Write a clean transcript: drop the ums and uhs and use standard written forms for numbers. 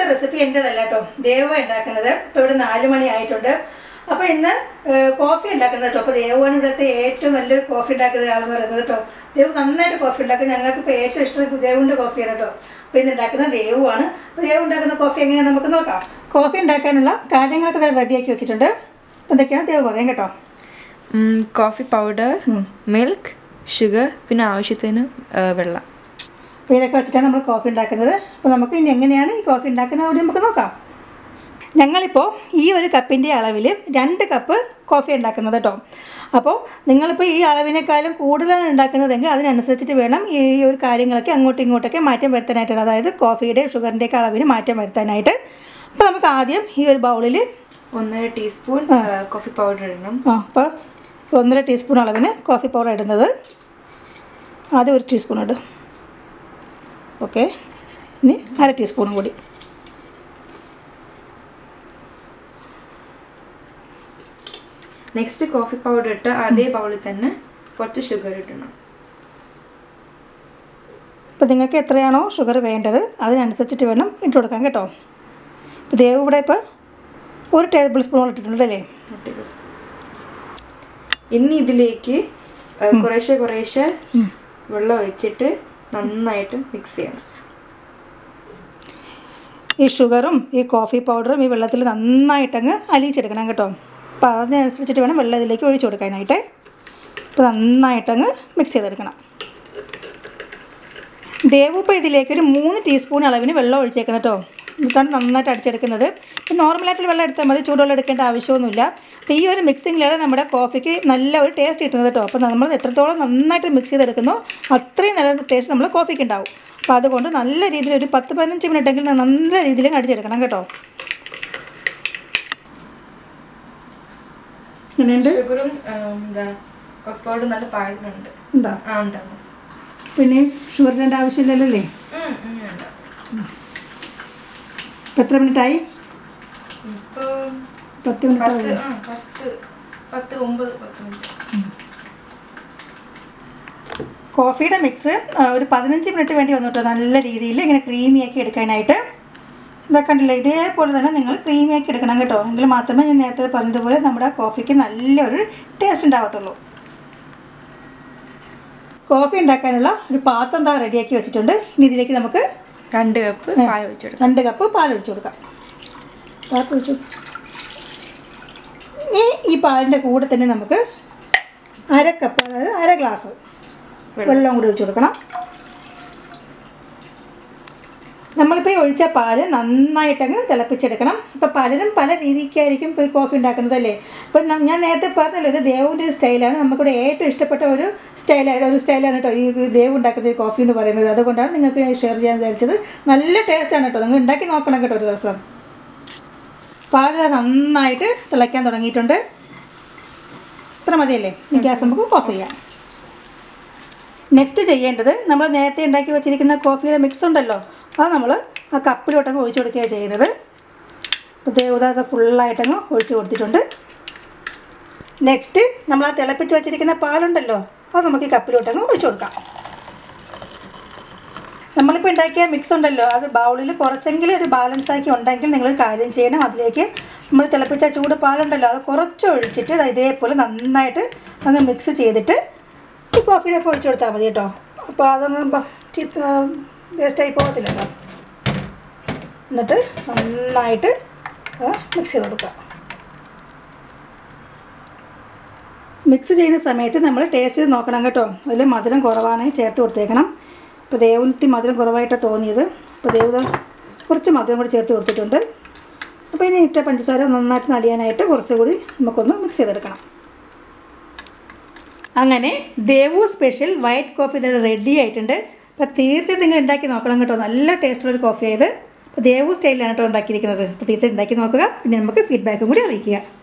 ഇന്നത്തെ റെസിപ്പി എൻ്റെതല്ല കേട്ടോ, ദേവ ഉണ്ടാക്കുന്നത്. ഇപ്പോൾ ഇവിടെ 4 മണി ആയിട്ടുണ്ട്. അപ്പോൾ ഇന്ന് കോഫി ഉണ്ടാക്കുന്നത് കേട്ടോ. അപ്പോൾ ദേവാണ് ഇവിടുത്തെ ഏറ്റവും നല്ലൊരു കോഫി ഉണ്ടാക്കുന്ന ആളെന്ന് പറയുന്നത് കേട്ടോ. ദേവ് നന്നായിട്ട് കോഫി ഉണ്ടാക്കും. ഞങ്ങൾക്ക് ഇപ്പോൾ ഏറ്റവും ഇഷ്ടം ദേവിൻ്റെ കോഫിയാണ് കേട്ടോ. അപ്പോൾ ഇന്ന് ഉണ്ടാക്കുന്നത് ദേവുമാണ്. അപ്പോൾ ദേവ് ഉണ്ടാക്കുന്ന കോഫി എങ്ങനെയാണ് നമുക്ക് നോക്കാം. കോഫി ഉണ്ടാക്കാനുള്ള കാര്യങ്ങളൊക്കെ റെഡിയാക്കി വെച്ചിട്ടുണ്ട്. എന്തൊക്കെയാണ് ദേവ് പറയാം കേട്ടോ. കോഫി പൗഡർ, മിൽക്ക്, ഷുഗർ, പിന്നെ ആവശ്യത്തിന് വെള്ളം. അപ്പോൾ ഇതൊക്കെ വെച്ചിട്ടാണ് നമ്മൾ കോഫി ഉണ്ടാക്കുന്നത്. അപ്പോൾ നമുക്ക് ഇനി എങ്ങനെയാണ് ഈ കോഫി ഉണ്ടാക്കുന്നത് കൂടി നമുക്ക് നോക്കാം. ഞങ്ങളിപ്പോൾ ഈ ഒരു കപ്പിൻ്റെ അളവിൽ 2 കപ്പ് കോഫി ഉണ്ടാക്കുന്നത് കേട്ടോ. അപ്പോൾ നിങ്ങളിപ്പോൾ ഈ അളവിനേക്കാളും കൂടുതലാണ് ഉണ്ടാക്കുന്നതെങ്കിൽ അതിനനുസരിച്ചിട്ട് വേണം ഈ ഒരു കാര്യങ്ങളൊക്കെ അങ്ങോട്ടും ഇങ്ങോട്ടൊക്കെ മാറ്റം വരുത്താനായിട്ട്. അതായത് കോഫിയുടെ ഷുഗറിൻ്റെയൊക്കെ അളവിന് മാറ്റം വരുത്താനായിട്ട്. അപ്പോൾ നമുക്ക് ആദ്യം ഈ ഒരു ബൗളിൽ 1.5 ടീസ്പൂൺ കോഫി പൗഡർ ഇടണം. അപ്പോൾ 1.5 ടീസ്പൂൺ അളവിന് കോഫി പൗഡർ ഇടുന്നത്. ആദ്യം 1 ടീസ്പൂൺ ഇടും. ഓക്കെ, ഇനി 1/2 ടീസ്പൂണും കൂടി. നെക്സ്റ്റ് കോഫി പൗഡർ ഇട്ട് അതേ ബൗളിൽ തന്നെ കുറച്ച് ഷുഗർ ഇടണം. അപ്പോൾ നിങ്ങൾക്ക് എത്രയാണോ ഷുഗർ വേണ്ടത് അതിനനുസരിച്ചിട്ട് വേണം ഇട്ട് കൊടുക്കാൻ കേട്ടോ. ഇപ്പോൾ ദേവ് ഇവിടെ ഇപ്പോൾ 1 ടേബിൾ സ്പൂൺ ഇട്ടിട്ടുണ്ട് അല്ലേ. ഇനി ഇതിലേക്ക് കുറേശ്ശെ വെള്ളം ഒഴിച്ചിട്ട് നന്നായിട്ട് മിക്സ് ചെയ്യണം. ഈ ഷുഗറും ഈ കോഫി പൗഡറും ഈ വെള്ളത്തിൽ നന്നായിട്ടങ്ങ് അലിയിച്ചെടുക്കണം കേട്ടോ. അപ്പോൾ അതിനനുസരിച്ചിട്ട് വേണം വെള്ളം ഇതിലേക്ക് ഒഴിച്ചു കൊടുക്കാനായിട്ട്. അപ്പോൾ നന്നായിട്ടങ്ങ് മിക്സ് ചെയ്തെടുക്കണം. ദേവ് ഇപ്പോൾ ഇതിലേക്ക് ഒരു 3 ടീസ്പൂൺ അളവിന് വെള്ളം ഒഴിച്ചേക്കുന്നത് കേട്ടോ. എന്നിട്ടാണ് നന്നായിട്ട് അടിച്ചെടുക്കുന്നത്. ഇപ്പോൾ നോർമലായിട്ടുള്ള വെള്ളം എടുത്താൽ മതി, ചൂടുവെള്ളം എടുക്കേണ്ട ആവശ്യമൊന്നുമില്ല. അപ്പോൾ ഈ ഒരു മിക്സിങ്ങിലാണ് നമ്മുടെ കോഫിക്ക് നല്ല ഒരു ടേസ്റ്റ് കിട്ടുന്നത് കേട്ടോ. അപ്പോൾ നമ്മൾ എത്രത്തോളം നന്നായിട്ട് മിക്സ് ചെയ്തെടുക്കുന്നോ അത്രയും നല്ല ടേസ്റ്റ് നമ്മൾ കോഫിക്ക് ഉണ്ടാവും. അപ്പോൾ അതുകൊണ്ട് നല്ല രീതിയിൽ ഒരു 10-15 മിനിറ്റെങ്കിലും നല്ല രീതിയിൽ അടിച്ചെടുക്കണം കേട്ടോ. ഷുഗറും കോഫി പൗഡറും നല്ല പാകത്തിനുണ്ട്. ഉണ്ടോ? പിന്നെ ഷുഗറിൻ്റെ ആവശ്യമില്ലല്ലോ അല്ലേ. ഇപ്പോൾ എത്ര മിനിറ്റായി? 10 മിനിറ്റ്. കോഫിയുടെ മിക്സ് ഒരു 15 മിനിറ്റ് വേണ്ടി വന്നു കേട്ടോ. നല്ല രീതിയിൽ ഇങ്ങനെ ക്രീമിയാക്കി എടുക്കാനായിട്ട്. ഇതൊക്കെ കണ്ടില്ല, ഇതേപോലെ തന്നെ നിങ്ങൾ ക്രീമിയാക്കി എടുക്കണം കേട്ടോ. എങ്കിൽ മാത്രമേ ഞാൻ നേരത്തെ പറഞ്ഞതുപോലെ നമ്മുടെ കോഫിക്ക് നല്ലൊരു ടേസ്റ്റ് ഉണ്ടാകത്തുള്ളൂ. കോഫി ഉണ്ടാക്കാനുള്ള ഒരു പാത്രം എന്താ റെഡിയാക്കി വെച്ചിട്ടുണ്ട്. ഇനി ഇതിലേക്ക് നമുക്ക് 2 കപ്പ് പാൽ ഒഴിച്ചു കൊടുക്കാം. 2 കപ്പ് പാൽ ഒഴിച്ചു കൊടുക്കാം. ഒഴിച്ചു. ഈ പാലിൻ്റെ കൂടെ തന്നെ നമുക്ക് 1/2 കപ്പ്, അതായത് 1/2 ഗ്ലാസ് വെള്ളം കൂടി ഒഴിച്ചു കൊടുക്കണം. നമ്മളിപ്പോൾ ഒഴിച്ച പാല് നന്നായിട്ടങ്ങ് തിളപ്പിച്ചെടുക്കണം. ഇപ്പോൾ പലരും പല രീതിക്കായിരിക്കും ഇപ്പോൾ കോഫി ഉണ്ടാക്കുന്നതല്ലേ. അപ്പോൾ ഞാൻ നേരത്തെ പറഞ്ഞല്ലോ, ഇത് ദേവിൻ്റെ ഒരു സ്റ്റൈലാണ്. നമുക്കിവിടെ ഏറ്റവും ഇഷ്ടപ്പെട്ട ഒരു സ്റ്റൈലാണ് കേട്ടോ ഈ ദേവ് ഉണ്ടാക്കുന്ന കോഫി എന്ന് പറയുന്നത്. അതുകൊണ്ടാണ് നിങ്ങൾക്ക് ഷെയർ ചെയ്യാൻ വിചാരിച്ചത്. നല്ല ടേസ്റ്റാണ് കേട്ടോ, നിങ്ങൾ ഉണ്ടാക്കി നോക്കണം കേട്ടോ ഒരു ദിവസം. പാല് നന്നായിട്ട് തിളയ്ക്കാൻ തുടങ്ങിയിട്ടുണ്ട്. ഇത്ര മതിയല്ലേ. ഈ ഗ്യാസ് നമുക്ക് ഓഫ് ചെയ്യാം. നെക്സ്റ്റ് ചെയ്യേണ്ടത്, നമ്മൾ നേരത്തെ ഉണ്ടാക്കി വെച്ചിരിക്കുന്ന കോഫിയുടെ മിക്സ് ഉണ്ടല്ലോ, അത് നമ്മൾ ആ കപ്പിലോട്ടങ്ങ് ഒഴിച്ചു കൊടുക്കുകയാണ് ചെയ്യുന്നത്. അപ്പോൾ ദേവത ഫുള്ളായിട്ടങ്ങ് ഒഴിച്ചു കൊടുത്തിട്ടുണ്ട്. നെക്സ്റ്റ് നമ്മൾ ആ തിളപ്പിച്ച് വെച്ചിരിക്കുന്ന പാലുണ്ടല്ലോ, അത് നമുക്ക് ഈ കപ്പിലോട്ടങ്ങ് ഒഴിച്ചു കൊടുക്കാം. നമ്മളിപ്പോൾ ഉണ്ടാക്കിയ മിക്സ് ഉണ്ടല്ലോ, അത് ബൗളിൽ കുറച്ചെങ്കിലും ഒരു ബാലൻസ് ആക്കി ഉണ്ടെങ്കിൽ നിങ്ങളൊരു കാര്യം ചെയ്യണം. അതിലേക്ക് നമ്മൾ തിളപ്പിച്ച ചൂട് പാലുണ്ടല്ലോ, അത് കുറച്ച് ഒഴിച്ചിട്ട് ഇതേപോലെ നന്നായിട്ട് അങ്ങ് മിക്സ് ചെയ്തിട്ട് ഈ കോഫിയിലൊക്കെ ഒഴിച്ചു കൊടുത്താൽ മതി കേട്ടോ. അപ്പോൾ അതങ്ങ് വേസ്റ്റായി പോകത്തില്ലല്ലോ. എന്നിട്ട് നന്നായിട്ട് മിക്സ് ചെയ്ത് കൊടുക്കുക. മിക്സ് ചെയ്യുന്ന സമയത്ത് നമ്മൾ ടേസ്റ്റ് നോക്കണം കേട്ടോ. അതിൽ മധുരം കുറവാണെങ്കിൽ ചേർത്ത് കൊടുത്തേക്കണം. ഇപ്പോൾ ദേവത്തി മധുരം കുറവായിട്ടാണ് തോന്നിയത്. അപ്പോൾ ദേവത കുറച്ച് മധുരം കൂടി ചേർത്ത് കൊടുത്തിട്ടുണ്ട്. അപ്പോൾ ഇനി ഇട്ട പഞ്ചസാര നന്നായിട്ട് നടിയാനായിട്ട് കുറച്ചുകൂടി നമുക്കൊന്ന് മിക്സ് ചെയ്തെടുക്കണം. അങ്ങനെ ദേവു സ്പെഷ്യൽ വൈറ്റ് കോഫി ഇത് റെഡി ആയിട്ടുണ്ട്. അപ്പോൾ തീർച്ചയായിട്ടും നിങ്ങൾ ഉണ്ടാക്കി നോക്കണം കേട്ടോ. നല്ല ടേസ്റ്റുള്ളൊരു കോഫി ആയത്. അപ്പോൾ ദേവു സ്റ്റൈലിലാണ് കേട്ടോ ഉണ്ടാക്കിയിരിക്കുന്നത്. അപ്പോൾ തീർച്ചയായിട്ടും ഉണ്ടാക്കി നോക്കുക. പിന്നെ നമുക്ക് ഫീഡ്ബാക്കും കൂടി അറിയിക്കുക.